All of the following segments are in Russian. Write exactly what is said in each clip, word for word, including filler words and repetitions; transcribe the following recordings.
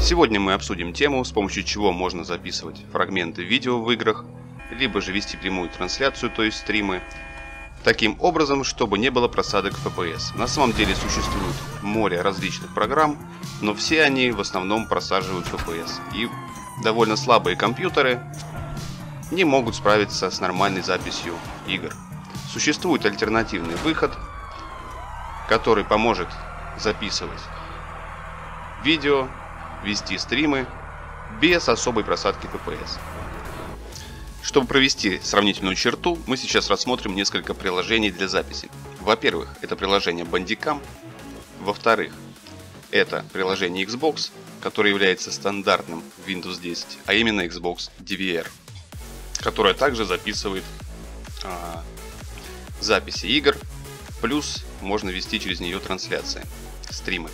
Сегодня мы обсудим тему, с помощью чего можно записывать фрагменты видео в играх, либо же вести прямую трансляцию, то есть стримы, таким образом, чтобы не было просадок эф пи эс. На самом деле существует море различных программ, но все они в основном просаживают эф пи эс. И довольно слабые компьютеры не могут справиться с нормальной записью игр. Существует альтернативный выход, который поможет записывать видео, вести стримы без особой просадки эф пи эс. Чтобы провести сравнительную черту, мы сейчас рассмотрим несколько приложений для записи. Во-первых, это приложение Bandicam. Во-вторых, это приложение Xbox, которое является стандартным в Windows десять, а именно Xbox ди ви ар, которое также записывает а, записи игр, плюс можно вести через нее трансляции, стримы.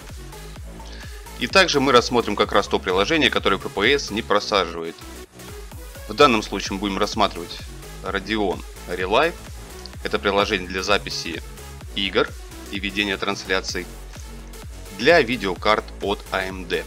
И также мы рассмотрим как раз то приложение, которое эф пи эс не просаживает. В данном случае мы будем рассматривать Radeon Relive. Это приложение для записи игр и ведения трансляций для видеокарт от эй эм ди.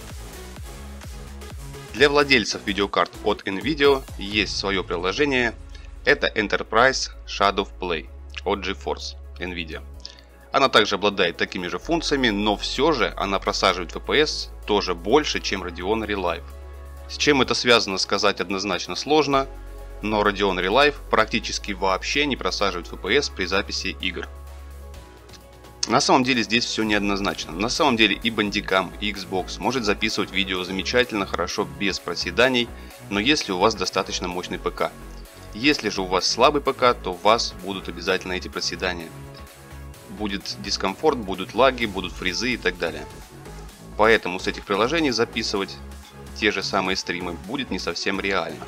Для владельцев видеокарт от NVIDIA есть свое приложение. Это Enterprise Shadow Play от GeForce NVIDIA. Она также обладает такими же функциями, но все же она просаживает эф пи эс тоже больше, чем Radeon Relive. С чем это связано, сказать однозначно сложно, но Radeon Relive практически вообще не просаживает эф пи эс при записи игр. На самом деле здесь все неоднозначно. На самом деле и Bandicam, и Xbox может записывать видео замечательно, хорошо, без проседаний, но если у вас достаточно мощный ПК. Если же у вас слабый ПК, то у вас будут обязательно эти проседания. Будет дискомфорт, будут лаги, будут фризы и так далее. Поэтому с этих приложений записывать те же самые стримы будет не совсем реально.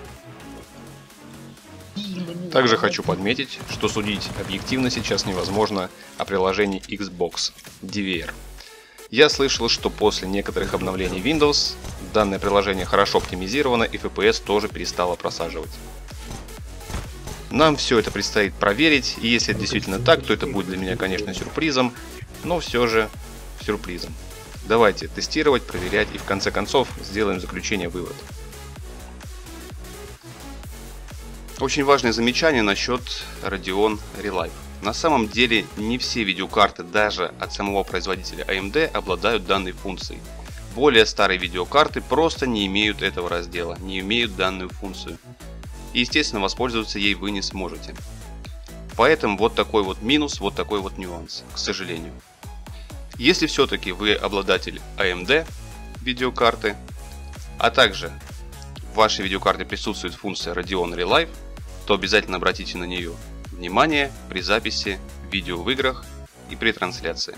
Также хочу подметить, что судить объективно сейчас невозможно о приложении Xbox ди ви ар. Я слышал, что после некоторых обновлений Windows данное приложение хорошо оптимизировано и эф пи эс тоже перестало просаживать. Нам все это предстоит проверить, и если это действительно так, то это будет для меня, конечно, сюрпризом, но все же сюрпризом. Давайте тестировать, проверять и в конце концов сделаем заключение, вывод. Очень важное замечание насчет Radeon Relive. На самом деле не все видеокарты даже от самого производителя эй эм ди обладают данной функцией. Более старые видеокарты просто не имеют этого раздела, не имеют данную функцию. И естественно воспользоваться ей вы не сможете. Поэтому вот такой вот минус, вот такой вот нюанс, к сожалению. Если все-таки вы обладатель эй эм ди видеокарты, а также в вашей видеокарте присутствует функция Radeon Relive, то обязательно обратите на нее внимание при записи видео в играх и при трансляции.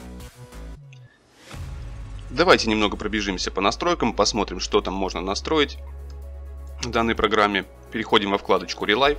Давайте немного пробежимся по настройкам, посмотрим, что там можно настроить в данной программе. Переходим во вкладочку Relive.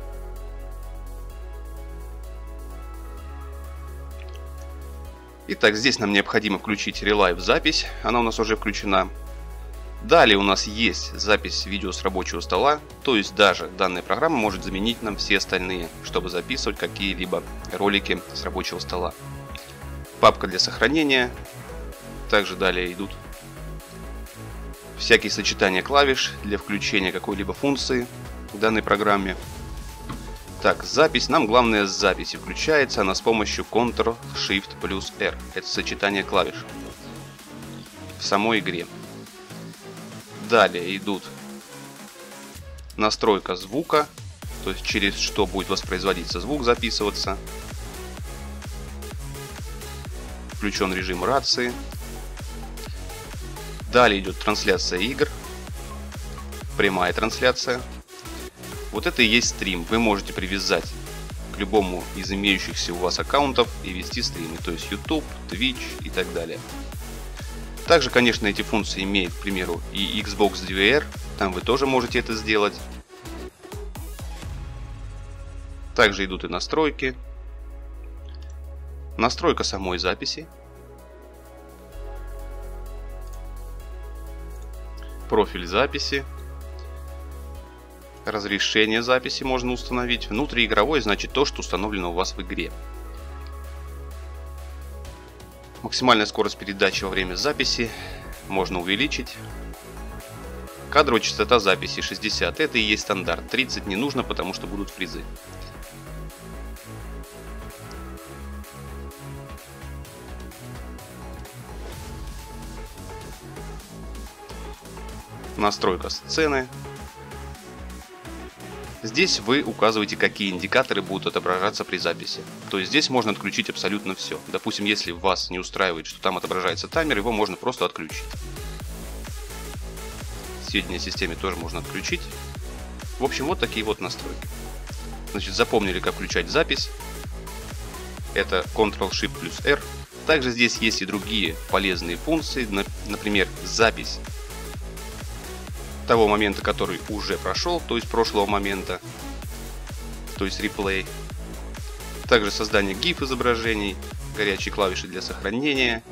Итак, здесь нам необходимо включить Relive запись, она у нас уже включена. Далее у нас есть запись видео с рабочего стола, то есть даже данная программа может заменить нам все остальные, чтобы записывать какие-либо ролики с рабочего стола. Папка для сохранения, также далее идут всякие сочетания клавиш для включения какой-либо функции в данной программе. Так, запись. Нам главное с записи включается она с помощью контр шифт плюс эр. Это сочетание клавиш в самой игре. Далее идут настройка звука, то есть через что будет воспроизводиться звук, записываться. Включен режим рации. Далее идет трансляция игр, прямая трансляция. Вот это и есть стрим. Вы можете привязать к любому из имеющихся у вас аккаунтов и вести стримы, то есть YouTube, Twitch и так далее. Также, конечно, эти функции имеют, к примеру, и Xbox ди ви ар, там вы тоже можете это сделать. Также идут и настройки. Настройка самой записи. Профиль записи. Разрешение записи можно установить. Внутриигровой значит то, что установлено у вас в игре. Максимальная скорость передачи во время записи можно увеличить. Кадровая частота записи шестьдесят. Это и есть стандарт. тридцать не нужно, потому что будут фризы. Настройка сцены. Здесь вы указываете, какие индикаторы будут отображаться при записи. То есть здесь можно отключить абсолютно все. Допустим, если вас не устраивает, что там отображается таймер, его можно просто отключить. Сведения о системе тоже можно отключить. В общем, вот такие вот настройки. Значит, запомнили, как включать запись. Это контрол-шифт плюс эр. Также здесь есть и другие полезные функции. Например, запись того момента, который уже прошел, то есть прошлого момента, то есть реплей. Также создание гиф изображений, горячие клавиши для сохранения,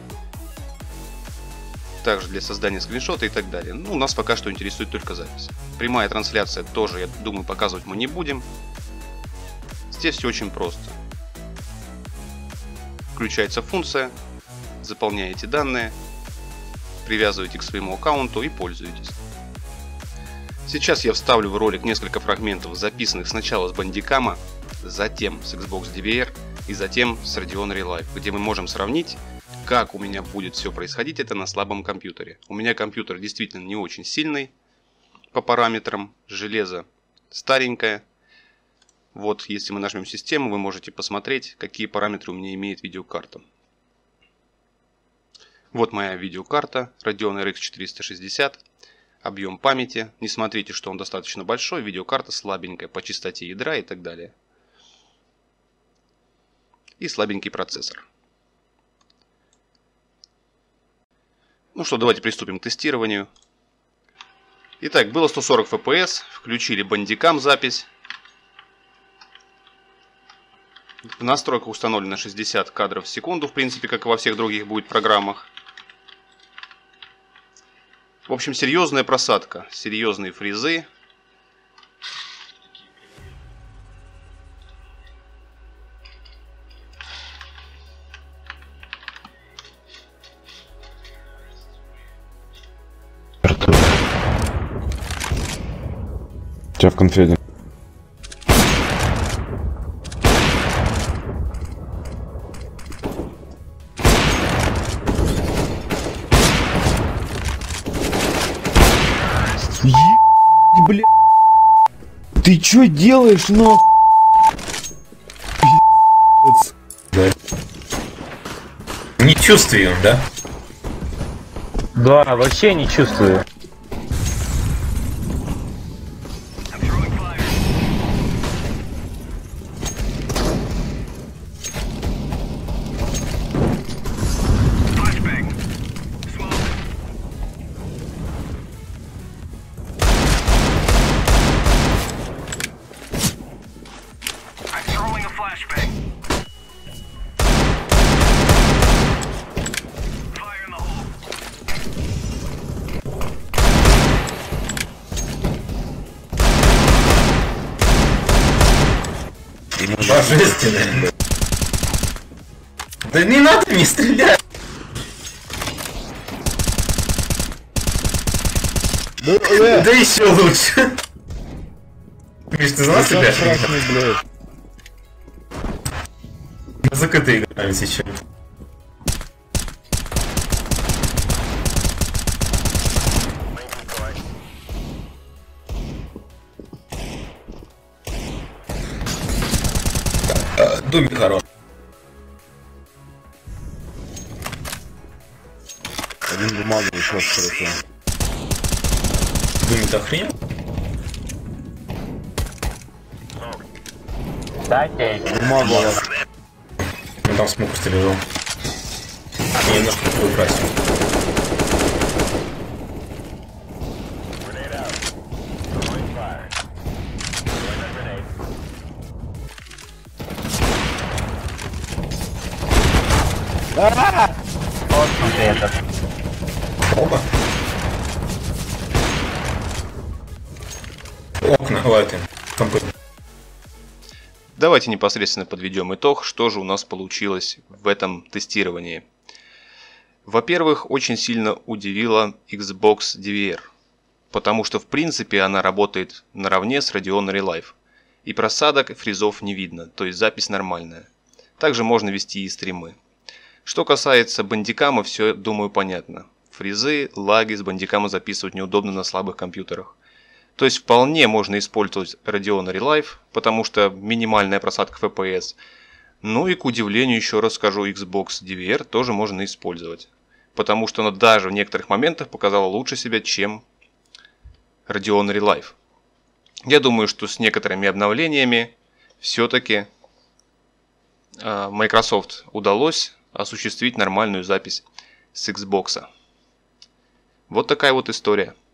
также для создания скриншота и так далее. Ну, нас пока что интересует только запись. Прямая трансляция тоже, я думаю, показывать мы не будем. Здесь все очень просто. Включается функция, заполняете данные, привязываете к своему аккаунту и пользуетесь. Сейчас я вставлю в ролик несколько фрагментов, записанных сначала с Bandicam, затем с Xbox ди ви ар и затем с Radeon Relive, где мы можем сравнить, как у меня будет все происходить это на слабом компьютере. У меня компьютер действительно не очень сильный по параметрам, железо старенькое. Вот, если мы нажмем систему, вы можете посмотреть, какие параметры у меня имеет видеокарта. Вот моя видеокарта Radeon эр икс четыреста шестьдесят. Объем памяти. Не смотрите, что он достаточно большой. Видеокарта слабенькая по частоте ядра и так далее. И слабенький процессор. Ну что, давайте приступим к тестированию. Итак, было сто сорок эф пи эс. Включили Bandicam запись. В настройках установлено шестьдесят кадров в секунду. В принципе, как и во всех других будет программах. В общем, серьезная просадка, серьезные фризы. У тебя в конфеде. Бля, ты чё делаешь, но? Да. Не чувствуем, да? Да, вообще не чувствую. Божественно. Да не надо мне стрелять. Да, э, Да еще лучше. Миш, ты знал, что страшный, блядь. За КТ играем сейчас. Думи хорош. Один бумагу еще хорошо. Думи-то охренел? Дайте бумагу. Ну там смог стрелял. Я немножко такой красил. Вот смотри этот. Оба. Окна, лайты. Компы. Давайте непосредственно подведем итог, что же у нас получилось в этом тестировании. Во-первых, очень сильно удивила Xbox ди ви ар. потому что в принципе она работает наравне с Radeon Relive. И просадок, и фризов не видно, то есть запись нормальная. Также можно вести и стримы. Что касается бандикама, все, думаю, понятно. Фризы, лаги с бандикама записывать неудобно на слабых компьютерах. То есть вполне можно использовать Radeon Relive, потому что минимальная просадка эф пи эс. Ну и к удивлению, еще раз скажу, Xbox ди ви ар тоже можно использовать. Потому что она даже в некоторых моментах показала лучше себя, чем Radeon Relive. Я думаю, что с некоторыми обновлениями все-таки Microsoft удалось осуществить нормальную запись с Xbox. Вот такая вот история.